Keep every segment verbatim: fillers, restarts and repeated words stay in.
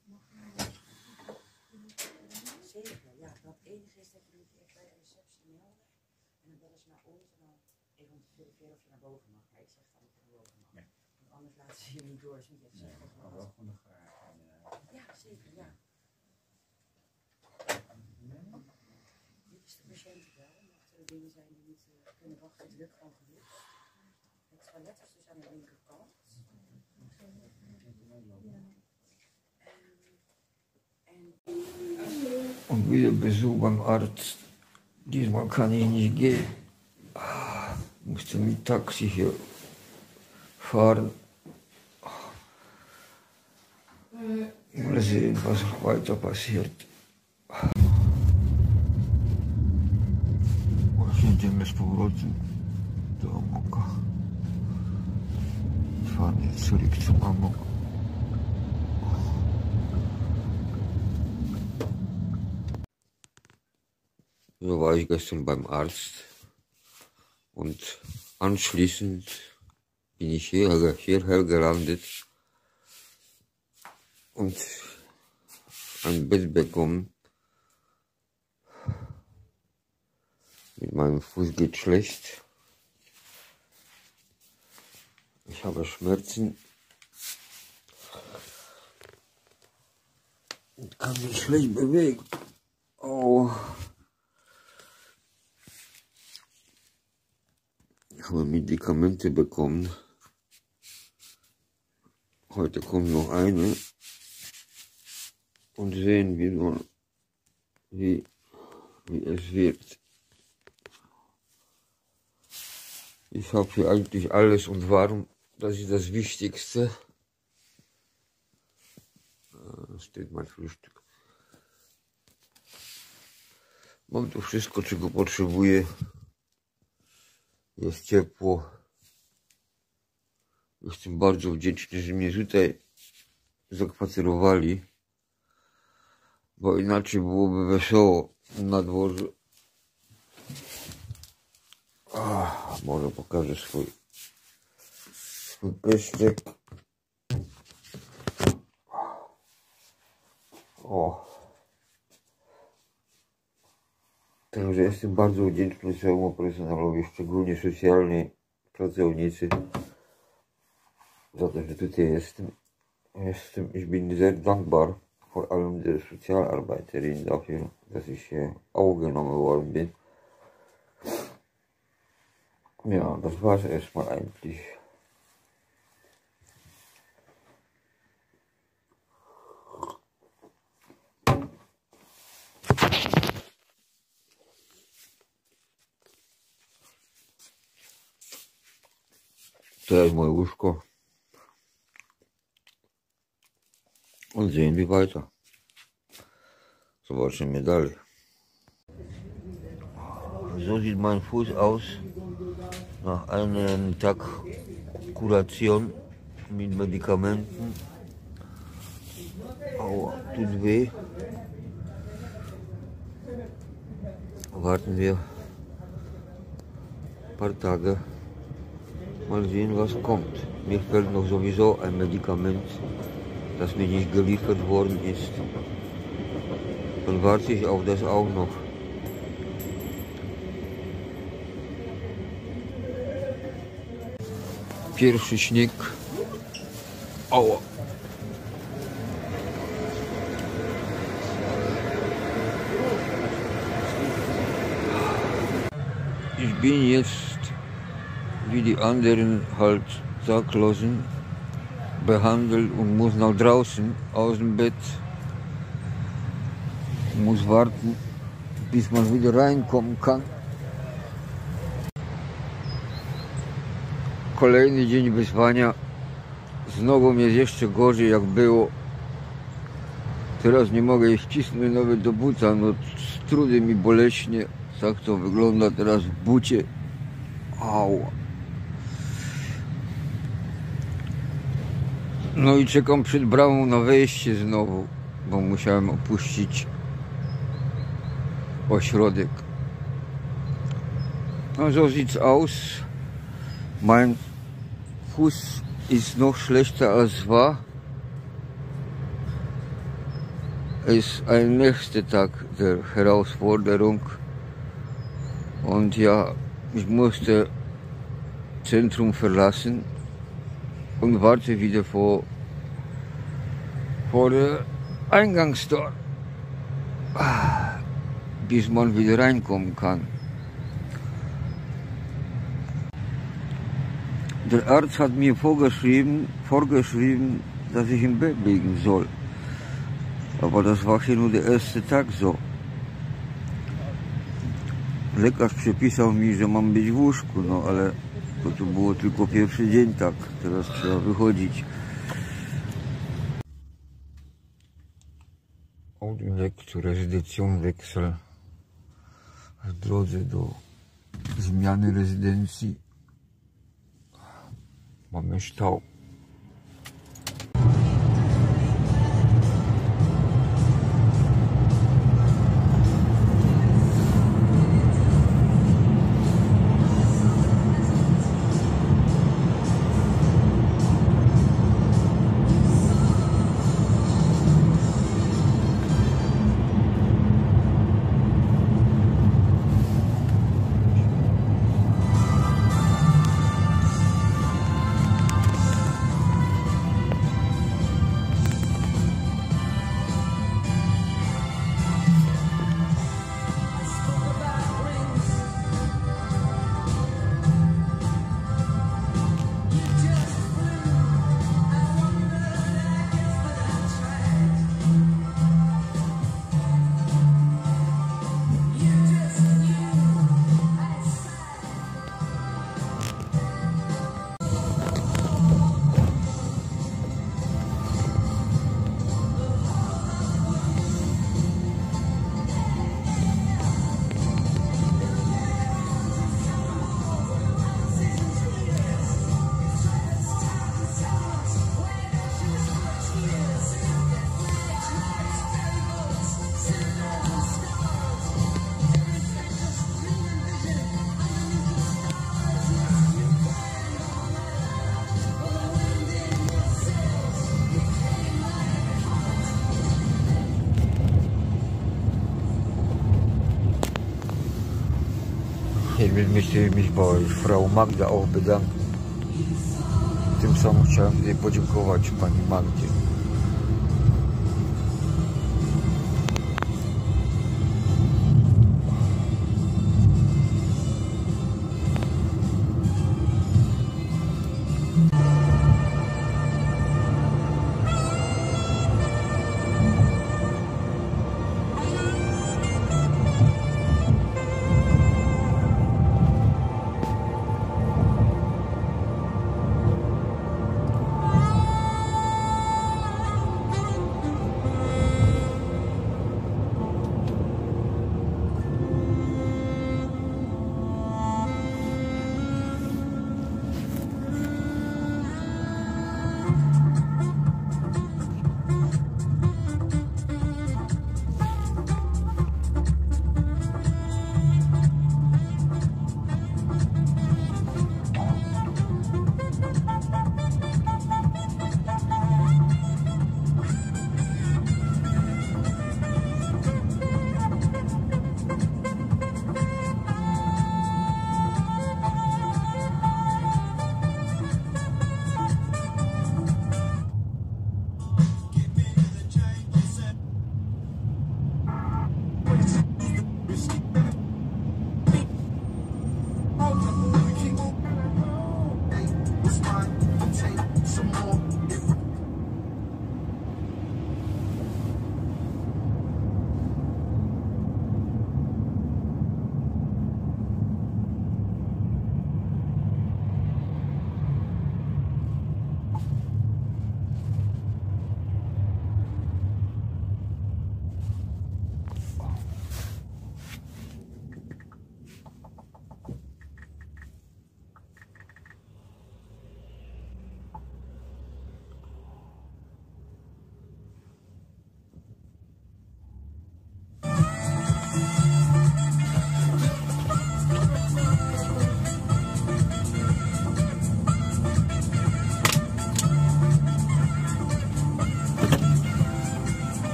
Zeker, ja. Dat enige is dat je moet echt bij de receptie melden. En dan bellen ze naar ons en dan even om te verifiëren of je naar boven mag. Maar ik zeg dan dat je naar boven mag. Ja. Want anders laten ze je niet door. Dus niet even zeggen. Nee, maar wel van de graag. Ja, zeker, ja. Dit is de patiëntenbel. Mochten er dingen zijn die niet uh, kunnen wachten, het lukt gewoon genoeg. Het toilet is dus aan de linkerkant. Und wieder Besuch beim Arzt. Diesmal kann ich nicht gehen. Ah, musste mit Taxi hier fahren. Mal sehen, was weiter passiert. Jedziemy z powrotem do Amoka. Fahren jetzt zurück zum Amok. So war ich gestern beim Arzt und anschließend bin ich hierher, hierher gelandet und ein Bett bekommen. Mit meinem Fuß geht schlecht. Ich habe Schmerzen und kann mich schlecht bewegen. Oh. Ich habe Medikamente bekommen. Heute kommt noch eine. Und sehen wir nur, wie, wie es wird. Ich habe hier eigentlich alles und warm. Das ist das Wichtigste. Da steht mein Frühstück. Mam tu wszystko, czego potrzebuję. Jest ciepło. Jestem bardzo wdzięczny, że mnie tutaj zakwaterowali. Bo inaczej byłoby wesoło na dworze. Ach, może pokażę swój, swój pyszczek. O. Także jestem bardzo wdzięczny całemu personelowi, szczególnie socjalnej pracownicy, za to, że tutaj jestem. Jestem, ich bin sehr dankbar, vor allem der Sozialarbeiterin dafür, dass ich hier aufgenommen worden bin. Ja, das war's erstmal eigentlich. To jest moje łóżko. Und sehen wir weiter. Zobaczymy dalej. So sieht mein Fuß aus. Nach einem Tag Kuration mit Medikamenten. Aua, tut weh. Warten wir ein paar Tage. Mal sehen, was kommt. Mir fehlt noch sowieso ein Medikament, das mir nicht geliefert worden ist. Dann warte ich auf das auch noch. Pierwszy śnieg. Aua. Ich bin jetzt wie die anderen halt Zahnlosen behandelt und muss nach draußen aus dem Bett. Muss warten, bis man wieder reinkommen kann. Kolejny dzień wyzwania. Z nogą jest jeszcze gorzej jak było. Teraz nie mogę ich wcisnąć nawet do buta, no z trudem i boleśnie. Tak to wygląda teraz w bucie. Ała. No i czekam przed bramą na wejście znowu, bo musiałem opuścić ośrodek. No so sieht's aus. Mein Fuß ist noch schlechter als war. ist ein nächster Tag der Herausforderung. Und ja, ich musste Zentrum verlassen und warte wieder vor, vor der Eingangstor, bis man wieder reinkommen kann. Der Arzt hat mir vorgeschrieben, vorgeschrieben, dass ich im Bett liegen soll. Aber das war hier nur der erste Tag so. Lekarz przepisał mi, że mam być w łóżku, no ale to, to było tylko pierwszy dzień tak, teraz trzeba wychodzić. Audiolek zu Rezydencjonwechsel w drodze do zmiany rezydencji mamy stał. Ich will mich, mich bei Frau Magda auch bedanken. Tym samym chciałem tutaj podziękować pani Magdzie.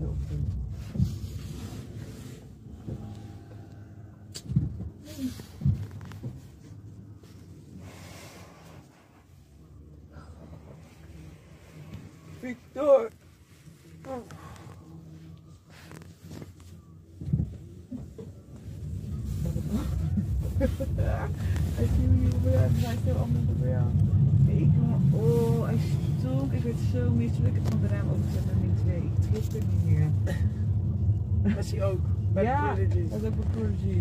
ochtend. Victor! Oh. Hij is nieuw gebruikt, hij is heel anders gebruikt. Ik, oh, hij stonk. Ik werd zo misselijk. Ik heb van de raam opgezet naar min twee. Ik trip er niet meer. Dat is hij ook. Bij Ja, Prodigy. dat is ook bij Prodigy.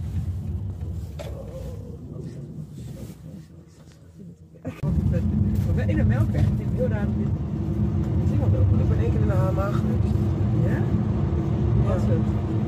We zijn in de melkweg. Het is heel raar om dit single te openen. Ik ben één keer in de H M A geweest. Ja? Wat is het?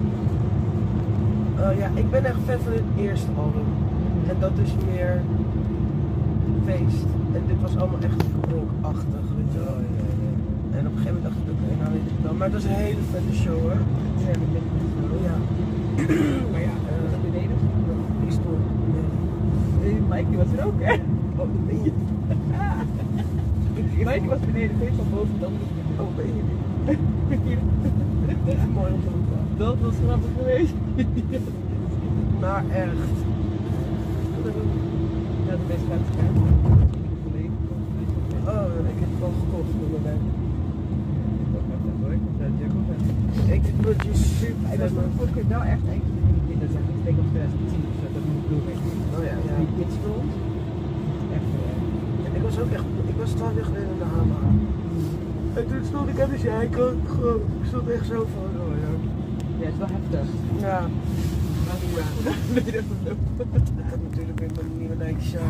Uh, ja, ik ben echt fan van het eerste album. En dat is meer feest. En dit was allemaal echt rockachtig, weet je wel. En op een gegeven moment dacht ik, oké, nou weet ik wel. Maar het was een hele vette show hoor. Ja, ik denk het wel. Ja. Maar ja, Was uh, dat beneden? die stond. Nee, Mike die was er ook, hè? Oh, dat ben je. Mike die was beneden, Veet van boven, dan was ik Oh, ben je niet. Mooi om te roepen. Dat was grappig geweest. Maar echt. Ja, de beste gaat gaan. Oh, ik heb het wel gekocht voor mijn werk. Ik vind Prodigy super. Hij was vorige keer wel echt een van dat zeg ik, ik denk op twintig tien of zo, dat moet ik doen. Oh ja, ja. Die pit stond. Echt Ik was ook echt, ik was twaalf jaar geleden in de H M A. En toen stond ik aan de zijkant, gewoon, ik stond echt zo van, oh ja. ja, het is wel heftig. Ja, Maar hoe ja. Nee, dat is ook. ik had natuurlijk weer mijn nieuwe Nike aan.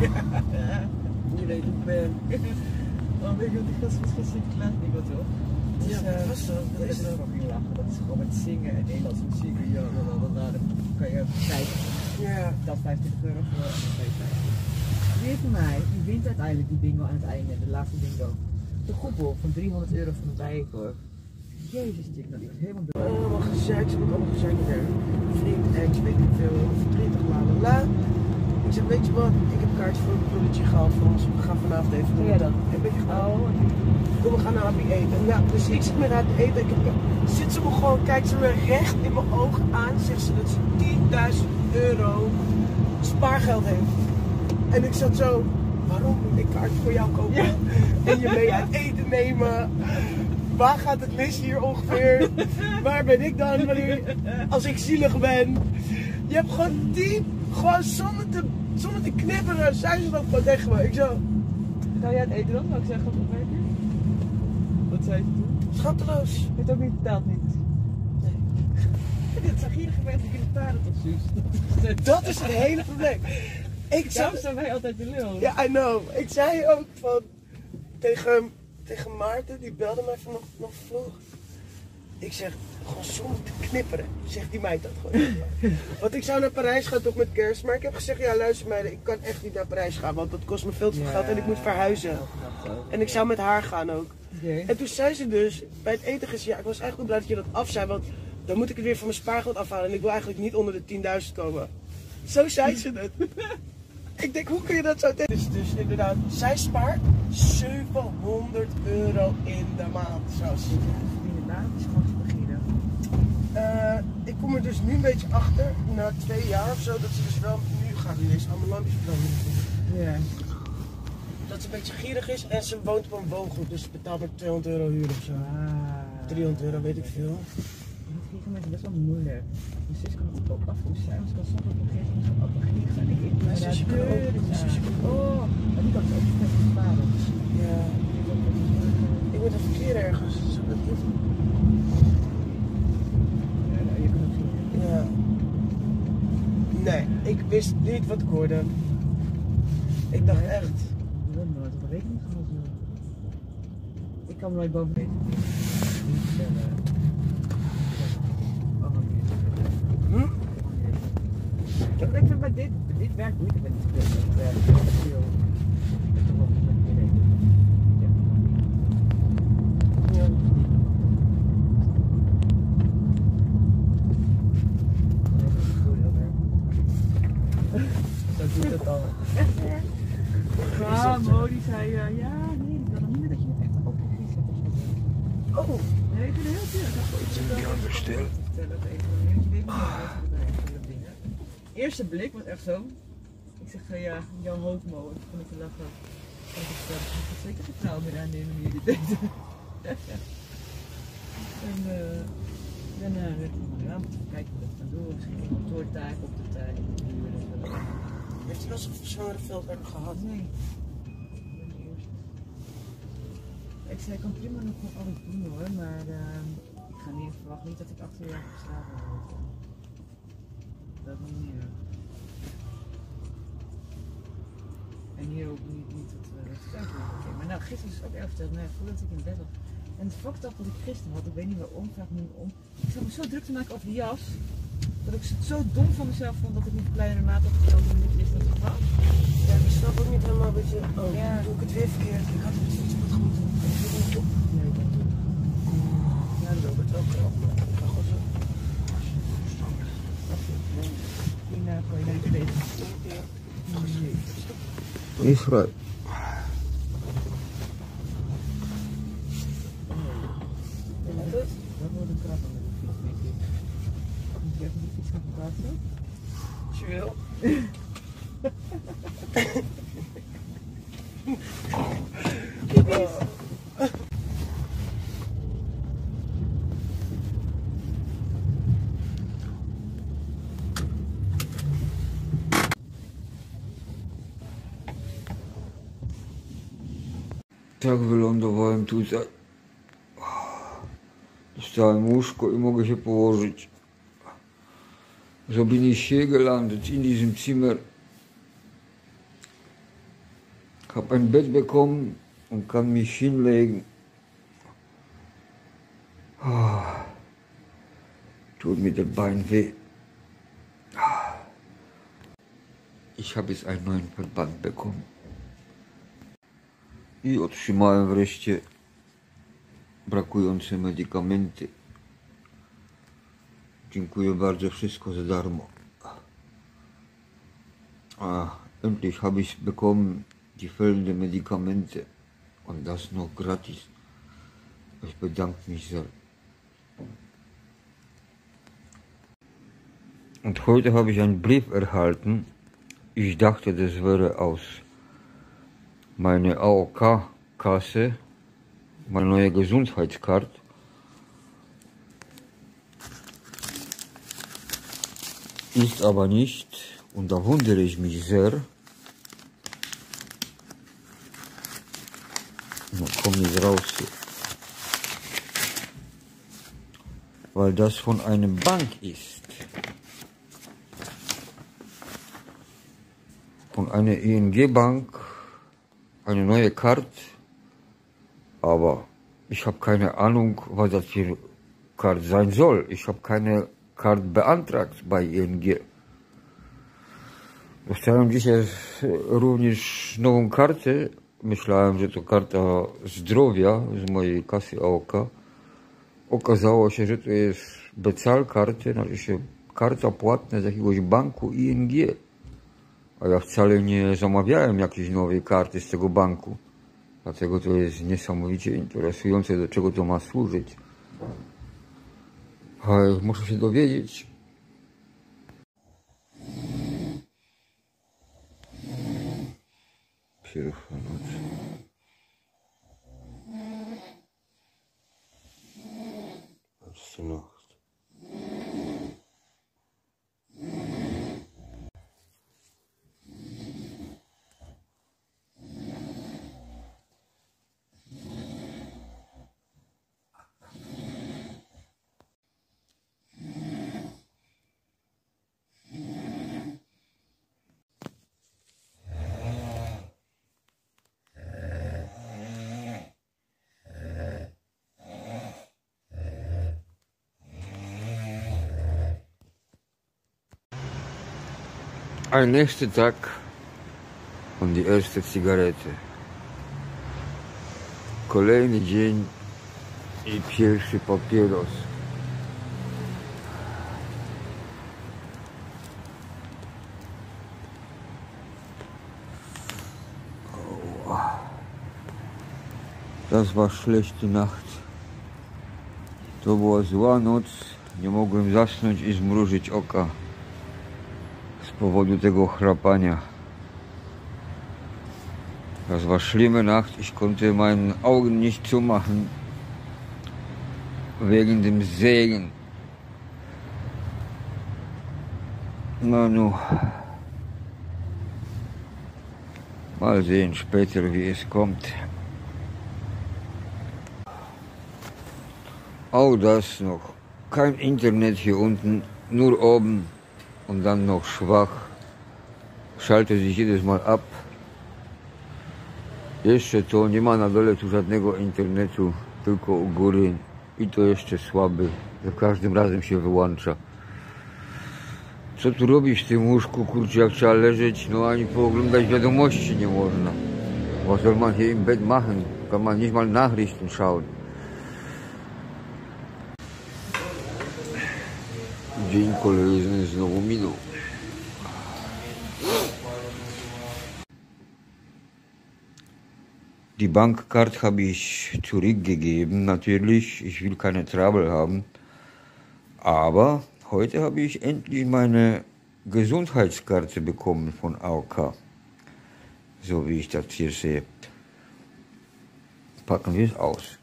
Je weet hoe ik ben. Oh, weet je wat die gast was van Sinterklaas niet wat toch? Ja, wat was dat? Dat is dat? fucking lachen. Dat is gewoon met zingen en Nederlands muziek. Ja, dan, dan, dan kan je kijken. Ja. Dat vijfentwintig euro voor en dan twee vijf. Wie van mij, die wint uiteindelijk die bingo aan het einde, de laatste bingo. De goedbol van driehonderd euro van de Bijenkorf. Jezus, Dick, nou die was helemaal door. Allemaal gezeik, ze hebben ook allemaal gezeik met haar. Vriend, ex, weet ik veel, verdrietig, la la la. Ik zeg, weet je wat, ik heb kaartjes voor een Prodigy gehaald voor ons. We gaan vanavond even Doe jij dat? Heb ik gedaan. Oh, Kom, we gaan naar Happy eten. Ja, dus ik zit met haar te eten. Ik heb, zit ze me gewoon, kijkt ze me recht in mijn ogen aan. Zegt ze dat ze tienduizend euro spaargeld heeft. En ik zat zo, waarom moet ik kaart voor jou kopen? Ja. En je mee uit eten nemen? Waar gaat het mis hier ongeveer? Waar ben ik dan wanneer, als ik zielig ben? Je hebt gewoon tien, gewoon zonder te, zonder te knipperen, zei ze dan gewoon tegen me. Ik zo, kan jij het eten dan? Zou ik zeggen, wat opmerken? Wat zei ze toen? schatteloos. Je hebt ook niet betaald niet. Nee. Dit zag hier gewerkt in de paarden toch, Suus? Dat is het hele probleem. Ik zou, Daarom zijn wij altijd de lul. ja, I know. Ik zei ook van tegen, tegen Maarten, die belde mij vanochtend nog vroeg. Ik zeg, gewoon zonder te knipperen, zegt die meid dat gewoon. Want ik zou naar Parijs gaan toch met kerst, maar ik heb gezegd, ja luister meiden, ik kan echt niet naar Parijs gaan, want dat kost me veel te veel geld en ik moet verhuizen. En ik zou met haar gaan ook. Okay. En toen zei ze dus, bij het eten gezegd, ja ik was eigenlijk wel blij dat je dat af zei, want dan moet ik het weer van mijn spaargeld afhalen en ik wil eigenlijk niet onder de tienduizend komen. Zo zei ze het. Ik denk, hoe kun je dat zo denken? Dus, dus inderdaad, zij spaart zevenhonderd euro in de maand. Zoals In de naam is gewoon te beginnen. uh, ik kom er dus nu een beetje achter, na twee jaar of zo, dat ze dus wel, nu gaat ze ineens allemaal lampjes branden. Ja. Dat ze een beetje gierig is en ze woont op een woongroep, dus ze betaalt maar tweehonderd euro huur of zo. Ah. driehonderd euro, weet ik veel. Dat gieren mensen best wel moeilijk. Mijn zus kan het ook af hoe zijn, want ze kan soms ook op een gegeven moment op een gier gaan. Ik denk, Mijn zusje kan ook. Mijn zusje kan ook. Oh, maar die kan het ook echt sparen. Ja. Ik moet even keren ergens. Zo dat niet. Ja, nou, je kan ook gieren. Ja. Nee, ik wist niet wat ik hoorde. Ik dacht echt. Ik heb nooit op een rekening gehad. Ik kan nooit boven weten. Niet vertellen. Hm? Ik vind bij dit, dit werkt niet met dit speel. Het werkt heel veel. Het is toch wel met je weten. Ja. Ja. Zo doet het al. Echt hè? Ja, Mo die zei, uh, ja, nee, ik wil nog niet meer dat je het echt op de giet zet of zo. Oh, Nee, ik vind het heel veel. die andere stil. vertellen op een of andere manier. Je weet niet meer uit van de dingen. Eerste blik was echt zo. Ik zeg uh, ja, Jan Hoofdmo. En toen begon ik te lachen. En ik dacht, ik ga zeker geen vrouw meer aannemen nu dit deed. En uh, daarna werd ik maar aan te kijken hoe dat gaat door. Misschien een kantoortaak op de tijd. Heeft u wel zo'n zware veldwerk gehad? Nee. Ik zei, ik kan prima nog wel alles doen hoor, maar uh, ik ga niet, verwacht niet dat ik achter jaar op straat wil lopen. Dat niet meer. En hier ook niet, niet dat we het thuis doen. Okay, maar nou, gisteren is het ook erg verteld, nee, voordat ik in bed was. En het vakdag wat ik gisteren had, ik weet niet waarom, vraag me niet om. Ik zat me zo druk te maken over die jas, dat ik het zo dom van mezelf vond dat ik niet de kleinere maat had gesteld dan dit is dat geval. Ja, ik snap ook niet helemaal wat je... Oh, Ja. doe ik het weer verkeerd? Ik had het iets wat goed doen. Nee, dat doe ik. Ja, Robert ook wel. Ik ga gewoon zo. Hierna gooi je naar de bed. Ja. Is vrij. En dat? Dat wordt een krabben met de fiets, denk ik. Moet je even die fiets gaan verplaatsen? Als je wil. Tak wylądowałem tutaj. Dostałem łóżko i mogę się położyć. So bin ich hier gelandet, in diesem Zimmer. Hab ein Bett bekommen und kann mich hinlegen. Ah, tut mir das Bein weh. Ah. Ich habe jetzt einen neuen Verband bekommen. I otrzymałem wreszcie brakujące medykamenty. Dziękuję bardzo, wszystko za darmo. Ah, endlich habe ich bekommen die fehlenden Medikamente und das noch gratis. Ich bedanke mich sehr. Und heute habe ich einen Brief erhalten. Ich dachte, das wäre aus meiner A O K-Kasse, meine neue Gesundheitskarte. Ist aber nicht, und da wundere ich mich sehr. Na, komm nicht raus hier. Weil das von einer Bank ist. Von einer I N G-Bank, eine neue Karte. Aber ich habe keine Ahnung, was das für eine Karte sein soll. Ich habe keine Karte beantragt bei I N G. Dostałem dzisiaj również nową kartę. Myślałem, że to karta zdrowia z mojej kasy A O K. Okazało się, że to jest Becal karty, znaczy się karta płatna z jakiegoś banku I N G. A ja wcale nie zamawiałem jakiejś nowej karty z tego banku. Dlatego to jest niesamowicie interesujące, do czego to ma służyć. Ale muszę się dowiedzieć. Pierwsza noc. Letzte Nacht. Ein nächster Tag und die erste Zigarette. Kolejny dzień i pierwszy papieros. Das war schlechte Nacht. To była zła noc, nie mogłem zasnąć i zmrużyć oka z powodu tego chrapania. Das war schlimme Nacht, ich konnte meinen Augen nicht zumachen wegen dem Segen. Na nu, mal sehen später, wie es kommt. Auch das noch. Kein Internet hier unten, nur oben und dann noch schwach. Schaltet sich jedes Mal ab. Jeszcze to nie ma na dole tu żadnego internetu, tylko u góry i to jeszcze słaby. Za każdym razem się wyłącza. Co tu robić w tym łóżku, kurczę, jak trzeba leżeć, no ani pooglądać wiadomości nie można. Was soll man hier im Bett machen? Kann man nicht mal Nachrichten schauen. Dzień kolejny znowu minął. Die Bankkarte habe ich zurückgegeben, natürlich, ich will keine Trouble haben, aber heute habe ich endlich meine Gesundheitskarte bekommen von A O K, so wie ich das hier sehe. Packen wir es aus.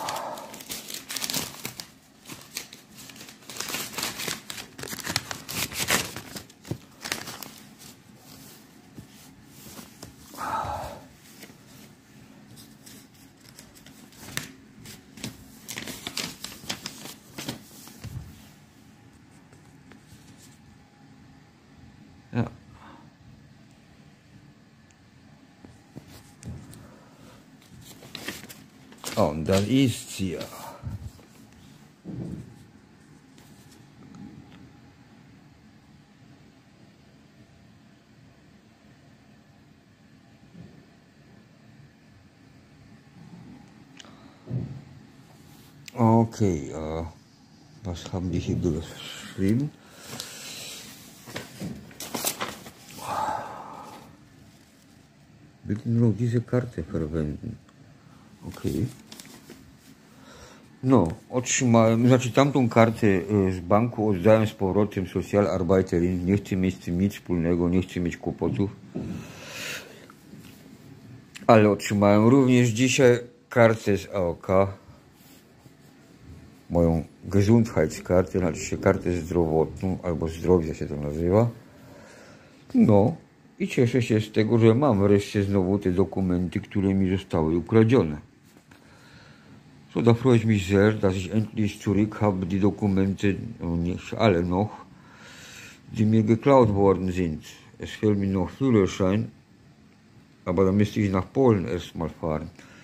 Ja. Oh, und dann ist sie ja. Okay, äh, was haben die hier geschrieben? Bitte nur diese Karte verwenden. Okay. No, otrzymałem, znaczy tamtą kartę z banku oddałem z powrotem Sozialarbeiterin. Nie chcę mieć z tym nic wspólnego, nie chcę mieć kłopotów. Ale otrzymałem również dzisiaj kartę z A O K. Moją Gesundheitskartę, znaczy się kartę zdrowotną, albo zdrowia się to nazywa. No. I cieszę się z tego, że mam wreszcie znowu te dokumenty, które mi zostały ukradzione. So, da freue ich mich sehr, dass ich endlich zurück habe die Dokumente, nicht alle noch, die mir geklaut worden sind. Es fehlt mir noch Führerschein, aber da müsste ich nach Polen erstmal fahren.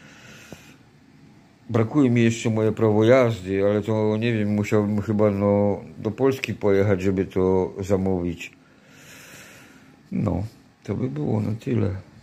Brakuje mi jeszcze moje prawo jazdy, ale to nie wiem, musiałbym chyba no, do Polski pojechać, żeby to zamówić. No. To by było na tyle.